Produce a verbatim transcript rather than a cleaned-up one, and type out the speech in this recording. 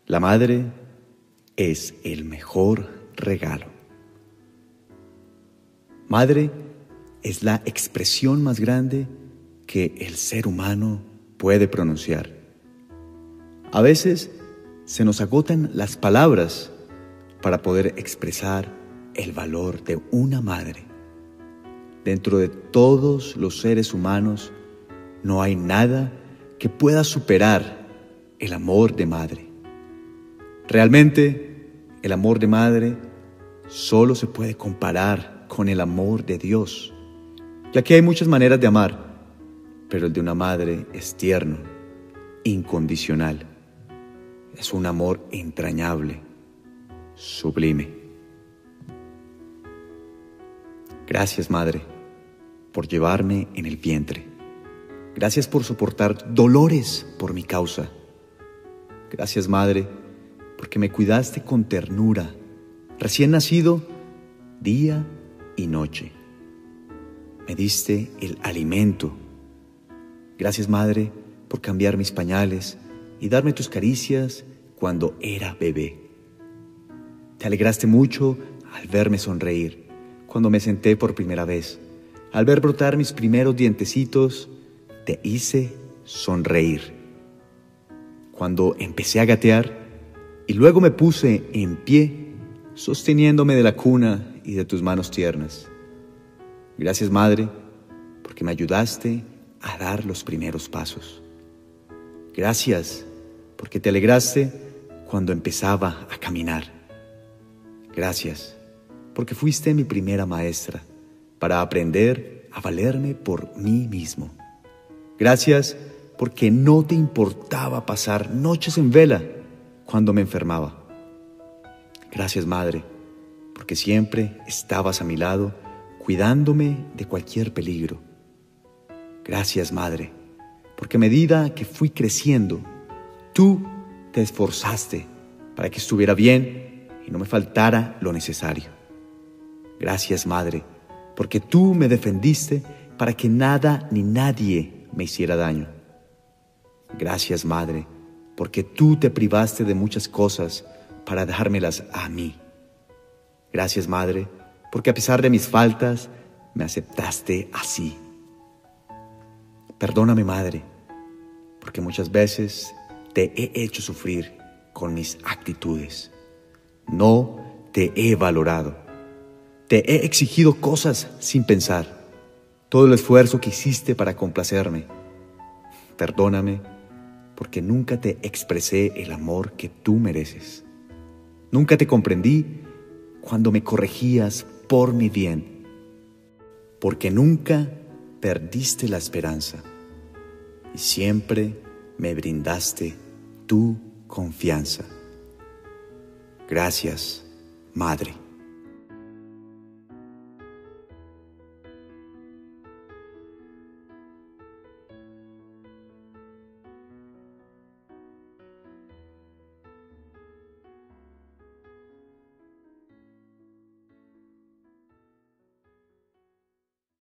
La madre es el mejor regalo. Madre es la expresión más grande que el ser humano puede pronunciar. A veces se nos agotan las palabras para poder expresar el valor de una madre. Dentro de todos los seres humanos no hay nada que pueda superar el amor de madre. Realmente, el amor de madre solo se puede comparar con el amor de Dios, ya que hay muchas maneras de amar, pero el de una madre es tierno, incondicional. Es un amor entrañable, sublime. Gracias, madre, por llevarme en el vientre. Gracias por soportar dolores por mi causa. Gracias, madre, porque me cuidaste con ternura, recién nacido, día y noche. Me diste el alimento. Gracias, madre, por cambiar mis pañales y darme tus caricias cuando era bebé. Te alegraste mucho al verme sonreír, cuando me senté por primera vez. Al ver brotar mis primeros dientecitos, te hice sonreír. Cuando empecé a gatear y luego me puse en pie, sosteniéndome de la cuna y de tus manos tiernas. Gracias, madre, porque me ayudaste a dar los primeros pasos. Gracias, porque te alegraste cuando empezaba a caminar. Gracias, porque fuiste mi primera maestra para aprender a valerme por mí mismo. Gracias, porque no te importaba pasar noches en vela cuando me enfermaba. Gracias, madre, porque siempre estabas a mi lado, cuidándome de cualquier peligro. Gracias, madre, porque a medida que fui creciendo, tú te esforzaste para que estuviera bien y no me faltara lo necesario. Gracias, madre, porque tú me defendiste para que nada ni nadie me hiciera daño. Gracias, madre, porque tú te privaste de muchas cosas para dejármelas a mí. Gracias, madre, porque a pesar de mis faltas, me aceptaste así. Perdóname, madre, porque muchas veces te he hecho sufrir con mis actitudes. No te he valorado. Te he exigido cosas sin pensar. Todo el esfuerzo que hiciste para complacerme. Perdóname, porque nunca te expresé el amor que tú mereces. Nunca te comprendí cuando me corregías por mi bien, porque nunca perdiste la esperanza y siempre me brindaste tu confianza. Gracias, madre.